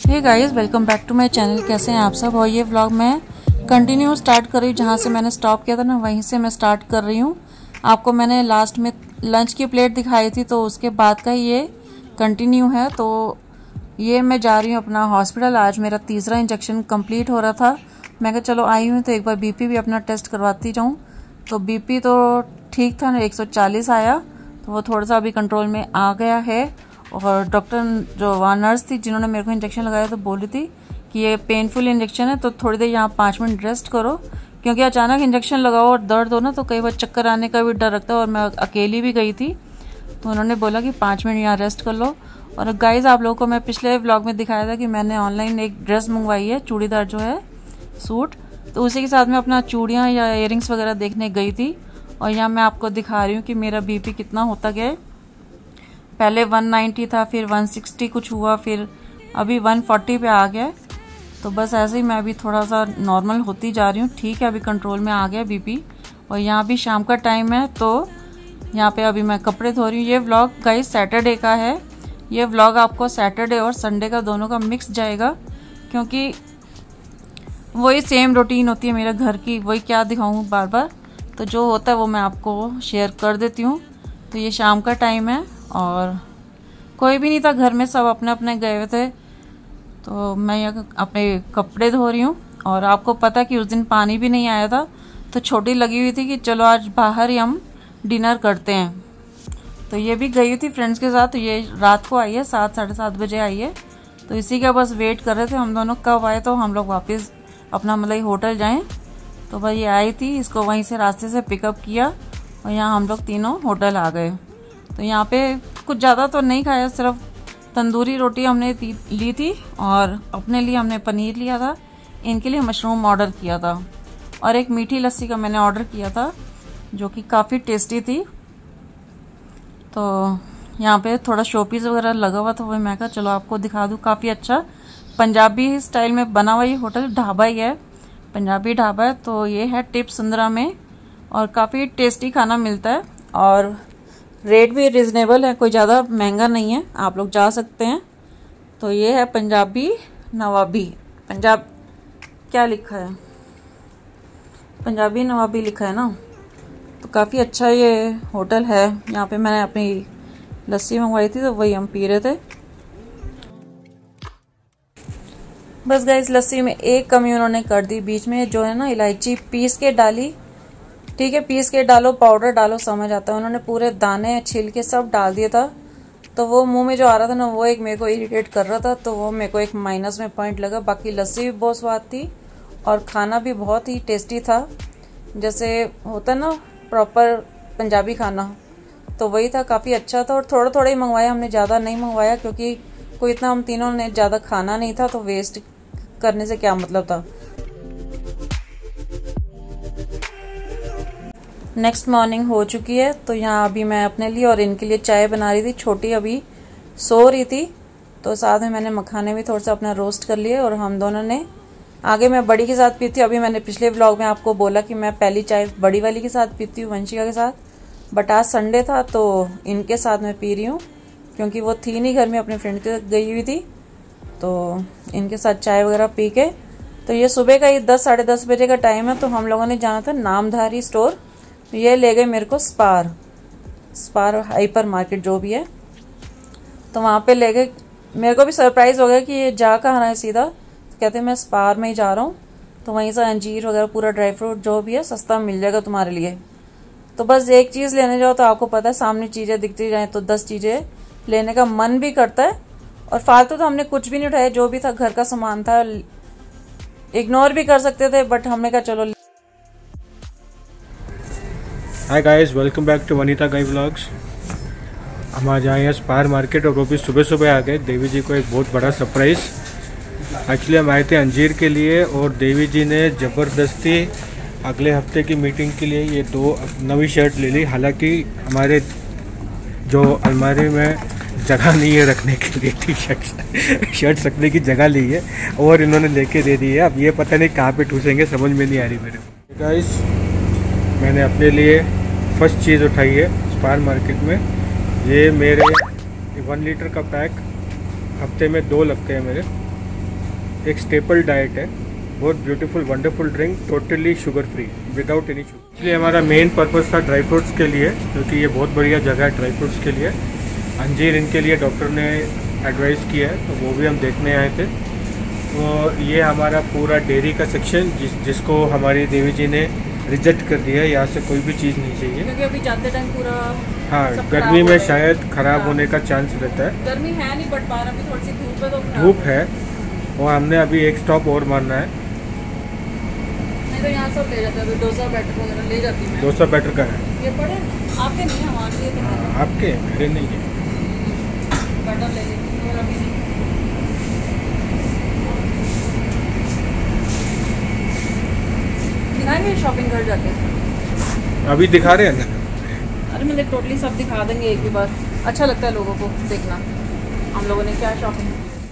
Hey guys, welcome back to my channel. कैसे हैं आप सब। और ये व्लॉग मैं कंटिन्यू स्टार्ट कर रही हूँ, जहाँ से मैंने स्टॉप किया था ना वहीं से मैं स्टार्ट कर रही हूँ। आपको मैंने लास्ट में लंच की प्लेट दिखाई थी, तो उसके बाद का ये कंटिन्यू है। तो ये मैं जा रही हूँ अपना हॉस्पिटल। आज मेरा तीसरा इंजेक्शन कंप्लीट हो रहा था। मैं कहा चलो आई हूँ तो एक बार बीपी भी अपना टेस्ट करवाती जाऊँ। तो बीपी तो ठीक था, 140 आया, तो वो थोड़ा सा अभी कंट्रोल में आ गया है। और डॉक्टर जो वहाँ नर्स थी जिन्होंने मेरे को इंजेक्शन लगाया तो बोल रही थी कि ये पेनफुल इंजेक्शन है, तो थोड़ी देर यहाँ 5 मिनट रेस्ट करो, क्योंकि अचानक इंजेक्शन लगाओ और दर्द हो ना तो कई बार चक्कर आने का भी डर रखता है। और मैं अकेली भी गई थी, तो उन्होंने बोला कि 5 मिनट यहाँ रेस्ट कर लो। और गाइज, आप लोगों को मैं पिछले व्लॉग में दिखाया था कि मैंने ऑनलाइन एक ड्रेस मंगवाई है, चूड़ीदार जो है सूट, तो उसी के साथ में अपना चूड़ियाँ या इयररिंग्स वगैरह देखने गई थी। और यहाँ मैं आपको दिखा रही हूँ कि मेरा बीपी कितना होता गया है। पहले 190 था, फिर 160 कुछ हुआ, फिर अभी 140 पे आ गया। तो बस ऐसे ही मैं अभी थोड़ा सा नॉर्मल होती जा रही हूँ। ठीक है, अभी कंट्रोल में आ गया बीपी। और यहाँ भी शाम का टाइम है, तो यहाँ पे अभी मैं कपड़े धो रही हूँ। ये व्लॉग गाइस सैटरडे का है। ये व्लॉग आपको सैटरडे और संडे का दोनों का मिक्स जाएगा, क्योंकि वही सेम रूटीन होती है मेरे घर की। वही क्या दिखाऊँ बार बार, तो जो होता है वो मैं आपको शेयर कर देती हूँ। तो ये शाम का टाइम है और कोई भी नहीं था घर में, सब अपने अपने गए हुए थे। तो मैं यहाँ अपने कपड़े धो रही हूँ। और आपको पता कि उस दिन पानी भी नहीं आया था, तो छोटी लगी हुई थी कि चलो आज बाहर ही हम डिनर करते हैं। तो ये भी गई हुई थी फ्रेंड्स के साथ। तो ये रात को आई है, 7 साढ़े 7 बजे आई है। तो इसी का बस वेट कर रहे थे हम दोनों, कब आए तो हम लोग वापस अपना मतलब होटल जाएं। तो भाई ये आई थी, इसको वहीं से रास्ते से पिकअप किया और यहाँ हम लोग तीनों होटल आ गए। तो यहाँ पे कुछ ज़्यादा तो नहीं खाया, सिर्फ तंदूरी रोटी हमने ली थी और अपने लिए हमने पनीर लिया था, इनके लिए मशरूम ऑर्डर किया था। और एक मीठी लस्सी का मैंने ऑर्डर किया था जो कि काफ़ी टेस्टी थी। तो यहाँ पे थोड़ा शोपीस वगैरह लगा हुआ था, वो मैं कहा चलो आपको दिखा दूँ। काफ़ी अच्छा पंजाबी स्टाइल में बना हुआ ये होटल, ढाबा ही है, पंजाबी ढाबा है। तो ये है टिप सुंदरा में और काफ़ी टेस्टी खाना मिलता है और रेट भी रिजनेबल है, कोई ज़्यादा महंगा नहीं है, आप लोग जा सकते हैं। तो ये है पंजाबी नवाबी, पंजाब क्या लिखा है, पंजाबी नवाबी लिखा है ना। तो काफ़ी अच्छा ये होटल है। यहाँ पे मैंने अपनी लस्सी मंगवाई थी, तो वही हम पी रहे थे। बस गाइस, लस्सी में एक कमी उन्होंने कर दी, बीच में जो है ना इलायची पीस के डाली। ठीक है, पीस के डालो, पाउडर डालो, समझ आता है। उन्होंने पूरे दाने छिलके सब डाल दिया था, तो वो मुंह में जो आ रहा था ना, वो एक मेरे को इरिटेट कर रहा था। तो वो मेरे को एक माइनस में पॉइंट लगा। बाकी लस्सी भी बहुत स्वाद थी और खाना भी बहुत ही टेस्टी था, जैसे होता ना प्रॉपर पंजाबी खाना, तो वही था, काफ़ी अच्छा था। और थोड़ा थोड़ा ही मंगवाया हमने, ज़्यादा नहीं मंगवाया, क्योंकि कोई इतना हम तीनों ने ज़्यादा खाना नहीं था, तो वेस्ट करने से क्या मतलब था। नेक्स्ट मॉर्निंग हो चुकी है, तो यहाँ अभी मैं अपने लिए और इनके लिए चाय बना रही थी। छोटी अभी सो रही थी, तो साथ में मैंने मखाने भी थोड़ा सा अपना रोस्ट कर लिए और हम दोनों ने, आगे मैं बड़ी के साथ पीती हूँ। अभी मैंने पिछले व्लॉग में आपको बोला कि मैं पहली चाय बड़ी वाली के साथ पीती हूँ, वंशिका के साथ, बट आज संडे था तो इनके साथ मैं पी रही हूँ, क्योंकि वो थी नहीं घर में, अपने फ्रेंड के गई हुई थी। तो इनके साथ चाय वगैरह पी के, तो ये सुबह का ही 10 साढ़े 10 बजे का टाइम है। तो हम लोगों ने जाना था नामधारी स्टोर, तो ये ले गए मेरे को स्पार हाइपर मार्केट जो भी है, तो वहाँ पे ले गए। मेरे को भी सरप्राइज हो गया कि ये जा कहाँ रहा है सीधा, तो कहते मैं स्पार में ही जा रहा हूँ, तो वहीं से अंजीर वगैरह पूरा ड्राई फ्रूट जो भी है सस्ता मिल जाएगा तुम्हारे लिए। तो बस एक चीज़ लेने जाओ तो आपको पता है सामने चीज़ें दिखती जाए तो 10 चीज़ें लेने का मन भी करता है। और फालतू तो हमने कुछ भी नहीं उठाया, जो भी था घर का सामान था, इग्नोर भी कर सकते थे, बट हमने कहा चलो। Hi guys, welcome back to Vanita Gai vlogs. हम आज आए हैं स्पार मार्केट और वो भी सुबह सुबह आ गए। देवी जी को एक बहुत बड़ा सरप्राइज़। एक्चुअली हम आए थे अंजीर के लिए और देवी जी ने ज़बरदस्ती अगले हफ्ते की मीटिंग के लिए ये 2 नवी शर्ट ले ली। हालांकि हमारे जो अलमारी में जगह नहीं है रखने के लिए टी शर्ट रखने की जगह ली है और इन्होंने लेके दे दी है। अब ये पता नहीं कहाँ पे ठूसेंगे, समझ में नहीं आ रही मेरे को। गाइस, मैंने अपने लिए फर्स्ट चीज़ उठाई है स्पार मार्केट में। ये मेरे 1 लीटर का पैक हफ्ते में 2 लगते हैं मेरे, एक स्टेपल डाइट है, बहुत beautiful wonderful drink, totally sugar free, without any sugar. इसलिए हमारा मेन पर्पस था ड्राई फ्रूट्स के लिए, क्योंकि ये बहुत बढ़िया जगह है ड्राई फ्रूट्स के लिए। अंजीर इनके लिए डॉक्टर ने एडवाइस किया है, तो वो भी हम देखने आए थे। तो ये हमारा पूरा डेयरी का सेक्शन जिसको हमारी देवी जी ने रिजेक्ट कर दिया है, यहाँ से कोई भी चीज़ नहीं चाहिए, क्योंकि अभी जाते टाइम पूरा हाँ गर्मी में शायद ख़राब होने का चांस रहता है। गर्मी है नहीं, बट बाहर अभी थोड़ी सी धूप है, तो धूप है, और हमने अभी एक स्टॉप और मारना है। नहीं तो यहाँ सब ले जाते हैं, डोसा बैटर वगैरह ले जाती है। डोसा बैटर का है ये पड़े आपके नहीं, हमारे लिए तो है। आपके, मेरे नहीं है। बैटर ले लेती हूँ, अभी नहीं। दिखाएंगे शॉपिंग कर जाके, अभी दिखा रहे हैं ना। अरे मतलब टोटली सब दिखा देंगे एक ही बार, अच्छा लगता है लोगों को देखना हम लोगों ने क्या शॉपिंग।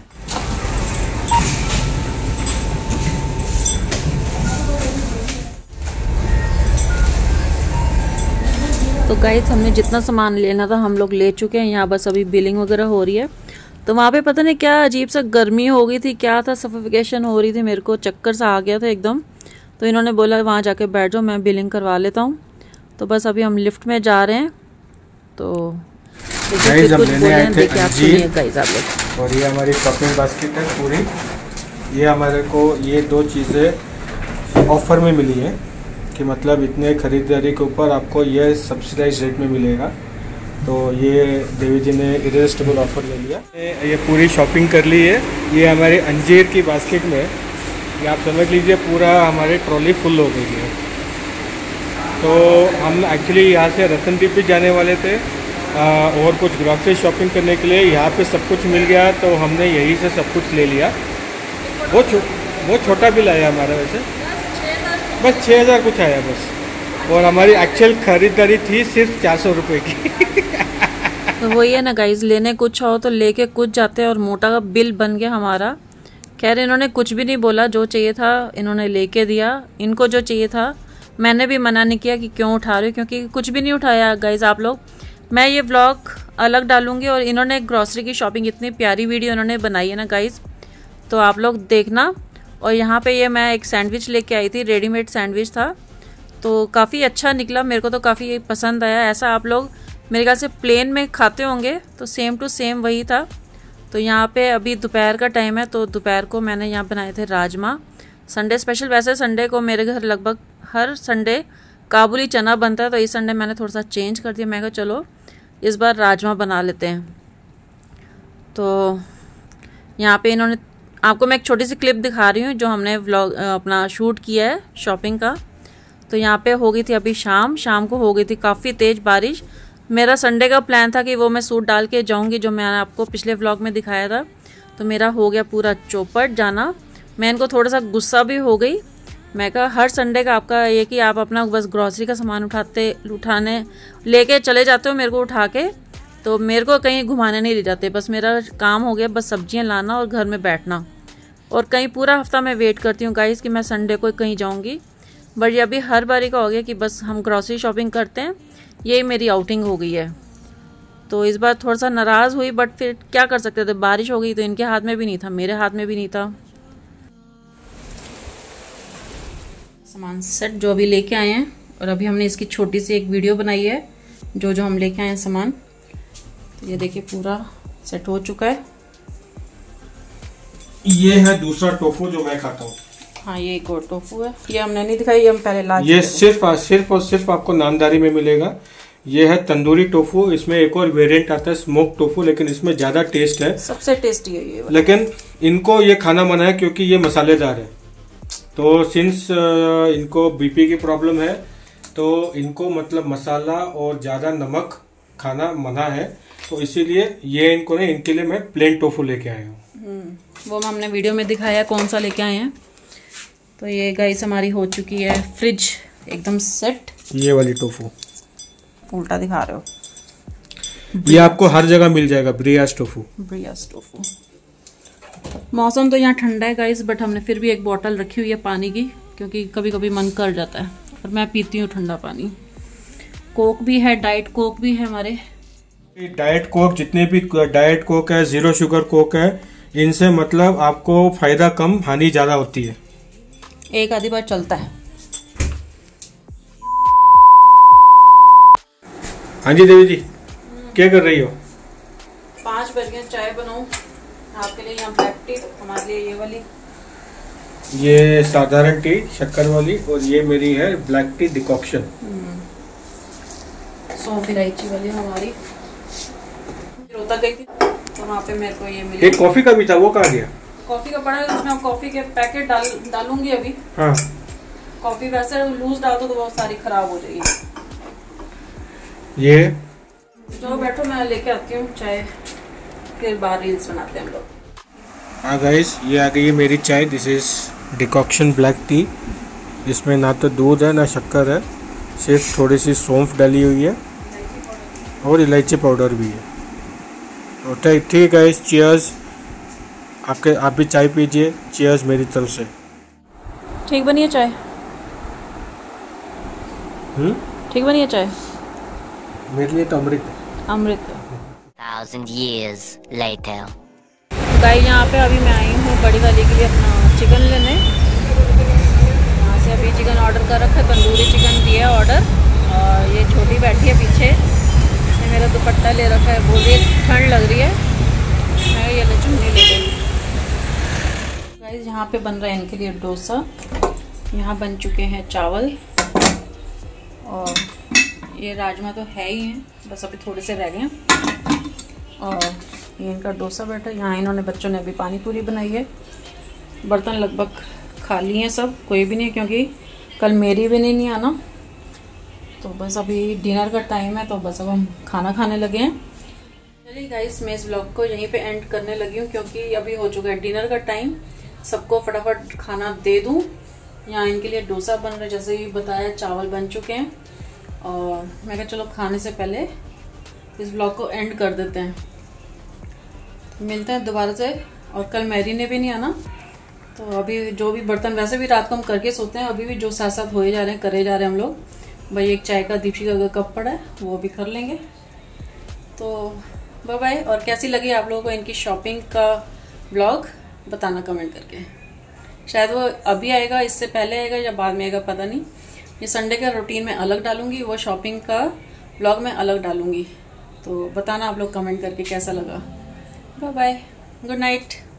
तो गाइस हमने जितना सामान लेना था हम लोग ले चुके हैं, यहाँ बस अभी बिलिंग वगैरह हो रही है। तो वहाँ पे पता नहीं क्या अजीब सा गर्मी हो गई थी, क्या था, सफोकेशन हो रही थी, मेरे को चक्कर सा आ गया था एकदम। तो इन्होंने बोला वहाँ जाके बैठ जाओ, मैं बिलिंग करवा लेता हूँ। तो बस अभी हम लिफ्ट में जा रहे हैं, तो गाइस हम लेने आए थे अंजीर, गाइस आप लोग। और ये हमारी शॉपिंग बास्केट है पूरी। ये हमारे को ये दो चीज़ें ऑफ़र में मिली है, कि मतलब इतने खरीदारी के ऊपर आपको ये सब्सिडाइज रेट में मिलेगा। तो ये देवी जी ने इरेजिस्टिबल ऑफ़र ले लिया। ये पूरी शॉपिंग कर ली है। ये हमारे अंजीर की बास्केट में, ये आप समझ लीजिए पूरा हमारे ट्रॉली फुल हो गई है। तो हम एक्चुअली यहाँ से रतनदीप भी जाने वाले थे और कुछ ग्रॉसरी शॉपिंग करने के लिए। यहाँ पे सब कुछ मिल गया, तो हमने यहीं से सब कुछ ले लिया। बहुत छोटा बिल आया हमारा वैसे, बस 6000 कुछ आया बस। और हमारी एक्चुअल खरीदारी थी सिर्फ 400 रुपये की। तो वही है ना गाइज, लेने कुछ हो तो लेके कुछ जाते हैं, और मोटा का बिल बन गया हमारा। खैर इन्होंने कुछ भी नहीं बोला, जो चाहिए था इन्होंने लेके दिया। इनको जो चाहिए था मैंने भी मना नहीं किया कि क्यों उठा रहे हो, क्योंकि कुछ भी नहीं उठाया गाइज आप लोग। मैं ये व्लॉग अलग डालूंगी, और इन्होंने ग्रॉसरी की शॉपिंग इतनी प्यारी वीडियो इन्होंने बनाई है ना गाइज, तो आप लोग देखना। और यहाँ पे ये मैं एक सैंडविच लेके आई थी, रेडीमेड सैंडविच था, तो काफ़ी अच्छा निकला, मेरे को तो काफ़ी पसंद आया। ऐसा आप लोग मेरे ख्याल से प्लेन में खाते होंगे, तो सेम टू सेम वही था। तो यहाँ पे अभी दोपहर का टाइम है, तो दोपहर को मैंने यहाँ बनाए थे राजमा, संडे स्पेशल। वैसे संडे को मेरे घर लगभग हर संडे काबुली चना बनता है, तो इस संडे मैंने थोड़ा सा चेंज कर दिया। मैं कहा चलो इस बार राजमा बना लेते हैं। तो यहाँ पे इन्होंने, आपको मैं एक छोटी सी क्लिप दिखा रही हूँ जो हमने व्लॉग अपना शूट किया है शॉपिंग का। तो यहाँ पे हो गई थी अभी शाम को हो गई थी काफ़ी तेज़ बारिश। मेरा संडे का प्लान था कि वो मैं सूट डाल के जाऊँगी, जो मैंने आपको पिछले व्लॉग में दिखाया था। तो मेरा हो गया पूरा चौपट जाना। मैं इनको थोड़ा सा गुस्सा भी हो गई। मैं कहा हर संडे का आपका ये कि आप अपना बस ग्रॉसरी का सामान उठाने लेके चले जाते हो मेरे को उठा के, तो मेरे को कहीं घुमाने नहीं ले जाते। बस मेरा काम हो गया बस सब्जियां लाना और घर में बैठना। और कहीं पूरा हफ्ता मैं वेट करती हूँ गाइस कि मैं संडे को कहीं जाऊँगी, बट ये अभी हर बारी का हो गया कि बस हम ग्रॉसरी शॉपिंग करते हैं, यही मेरी आउटिंग हो गई है। तो इस बार थोड़ा सा नाराज़ हुई, बट फिर क्या कर सकते थे, बारिश हो गई तो इनके हाथ में भी नहीं था, मेरे हाथ में भी नहीं था। सामान सेट जो अभी लेके आए हैं, और अभी हमने इसकी छोटी सी एक वीडियो बनाई है जो हम लेके आए हैं सामान। तो ये देखिए पूरा सेट हो चुका है। ये है दूसरा टोफू जो मैं खाता हूँ। हाँ ये एक और टोफू है, ये हमने नहीं दिखाई, ये हम पहले ला। ये सिर्फ और सिर्फ आपको नामदारी में मिलेगा। ये है तंदूरी टोफू। इसमें एक और वेरिएंट आता है स्मोक टोफू, लेकिन इसमें ज्यादा टेस्ट है, सबसे टेस्टी है ये। लेकिन इनको ये खाना मना है क्योंकि ये मसालेदार है। तो सिंस इनको बीपी की प्रॉब्लम है, तो इनको मतलब मसाला और ज्यादा नमक खाना मना है, तो इसीलिए ये इनको नहीं, इनके लिए मैं प्लेन टोफू लेके आया हूँ। वो हमने वीडियो में दिखाया कौन सा लेके आए हैं। तो ये गाइस हमारी हो चुकी है फ्रिज एकदम सेट। ये वाली टोफू उल्टा दिखा रहे हो। ये आपको हर जगह मिल जाएगा, ब्रियास टोफू। Breyers tofu. मौसम तो यहाँ ठंडा है गाइस, बट हमने फिर भी एक बोतल रखी हुई है पानी की, क्योंकि कभी कभी मन कर जाता है, और मैं पीती हूँ ठंडा पानी। कोक भी है, डाइट कोक भी है हमारे। डाइट कोक, जितने भी डाइट कोक है, जीरो शुगर कोक है, इनसे मतलब आपको फायदा कम हानि ज्यादा होती है। एक आधी बार चलता है। हाँ जी देवी जी, क्या कर रही हो? 5 बज गए, चाय बनाऊं आपके लिए। यहाँ ब्लैक टी, हमारे लिए ये वाली, ये साधारण टी शक्कर वाली, और ये मेरी है ब्लैक टी डिकॉक्शन, सौंफ इलायची वाली हमारी। रोहतक गई थी तो वहाँ पे मेरे को ये मिली। एक कॉफी का भी था, वो कहाँ गया? कॉफी का पड़ा है, उसमें कॉफी के पैकेट डालूंगी अभी। हाँ, कॉफी वैसे लूज डाल दो तो बहुत सारी खराब हो जाएगी। ये चलो बैठो, मैं लेके आती हूँ चाय, फिर बाहर रील्स बनाते हैं हम लोग। हाँ गाइस, ये आ गई है मेरी चाय। This is decoction black tea. इसमें ना तो दूध है ना शक्कर है, सिर्फ थोड़ी सी सौंफ डाली हुई है और इलायची पाउडर भी है। तो ठीक है गाइस, चीयर्स। आप भी चाय पीजिए, चीयर्स मेरी तरफ से। ठीक बनी है चाय? ठीक बनी है चाय? मेरे लिए तो अमृत अमृत। 1,000 years later. गाइस यहाँ पे अभी मैं आई हूँ बड़ी वाली के लिए अपना चिकन लेने। यहाँ से अभी चिकन ऑर्डर कर रखा है, तंदूरी चिकन दिया ऑर्डर। और ये छोटी बैठी है पीछे, इसने मेरा दुपट्टा ले रखा है, बोल रही है ठंड लग रही है। मैं ये ले चुन्नी ले गई। गाइस यहाँ पे बन रहा है इनके लिए डोसा। यहाँ बन चुके हैं चावल, और ये राजमा तो है ही हैं, बस अभी थोड़े से रह गए हैं। और ये इनका डोसा बैठा है। यहाँ इन्होंने, बच्चों ने अभी पानी पूरी बनाई है। बर्तन लगभग खाली हैं सब, कोई भी नहीं, क्योंकि कल मेरी भी नहीं आना। तो बस अभी डिनर का टाइम है, तो बस अब हम खाना खाने लगे हैं। चलिए गाइस, मैं इस व्लॉग को यहीं पे एंड करने लगी हूँ, क्योंकि अभी हो चुका है डिनर का टाइम। सबको फटाफट खाना दे दूँ। यहाँ इनके लिए डोसा बन रहा है, जैसे ही बताया, चावल बन चुके हैं। और मैं कहा चलो खाने से पहले इस व्लॉग को एंड कर देते हैं। मिलते हैं दोबारा से। और कल मैरी ने भी नहीं आना, तो अभी जो भी बर्तन, वैसे भी रात को हम करके सोते हैं, अभी भी जो साथ साथ हो जा रहे हैं, करे जा रहे हैं हम लोग। भाई एक चाय का दीपिका का कप पड़ा है, वो भी कर लेंगे। तो बाय बाय। और कैसी लगी आप लोगों को इनकी शॉपिंग का व्लॉग, बताना कमेंट करके। शायद वो अभी आएगा, इससे पहले आएगा या बाद में आएगा, पता नहीं। ये संडे का रूटीन में अलग डालूंगी, वो शॉपिंग का व्लॉग में अलग डालूंगी। तो बताना आप लोग कमेंट करके कैसा लगा। Bye bye, good night.